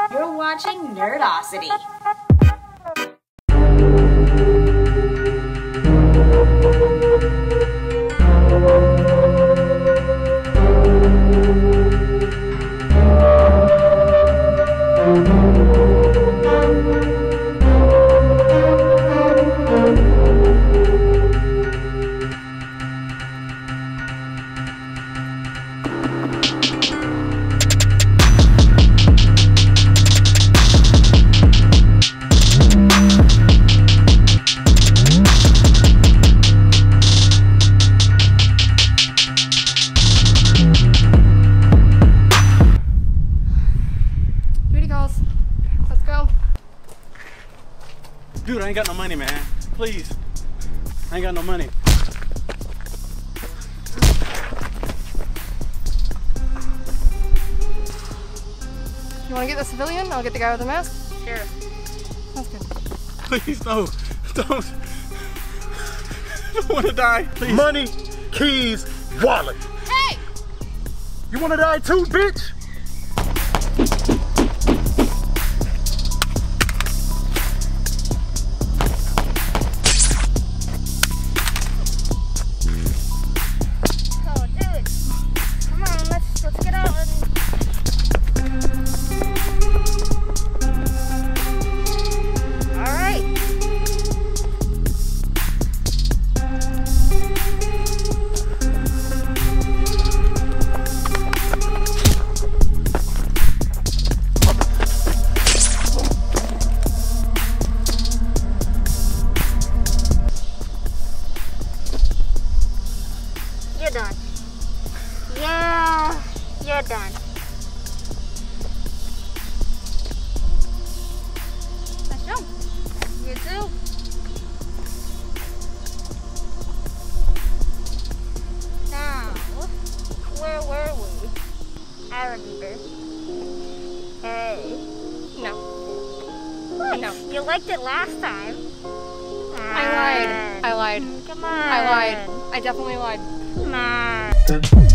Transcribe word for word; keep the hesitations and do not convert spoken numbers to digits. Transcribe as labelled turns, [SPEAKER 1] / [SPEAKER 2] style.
[SPEAKER 1] You're watching Nerdosity.
[SPEAKER 2] Dude, I ain't got no money, man. Please. I ain't got no money.
[SPEAKER 3] You want to get the civilian? I'll get the guy with the mask?
[SPEAKER 1] Sure.
[SPEAKER 3] Sounds good.
[SPEAKER 2] Please, no. Don't. I don't want to die. Please.
[SPEAKER 4] Money, keys, wallet.
[SPEAKER 3] Hey!
[SPEAKER 4] You want to die too, bitch?
[SPEAKER 5] You're done. Yeah, you're done. Nice jump. You too. Now, where were we? I remember. Hey.
[SPEAKER 3] No.
[SPEAKER 5] What?
[SPEAKER 3] No.
[SPEAKER 5] You liked it last time.
[SPEAKER 3] I lied. I lied.
[SPEAKER 5] Come on.
[SPEAKER 3] I lied. I definitely lied.
[SPEAKER 5] Come on.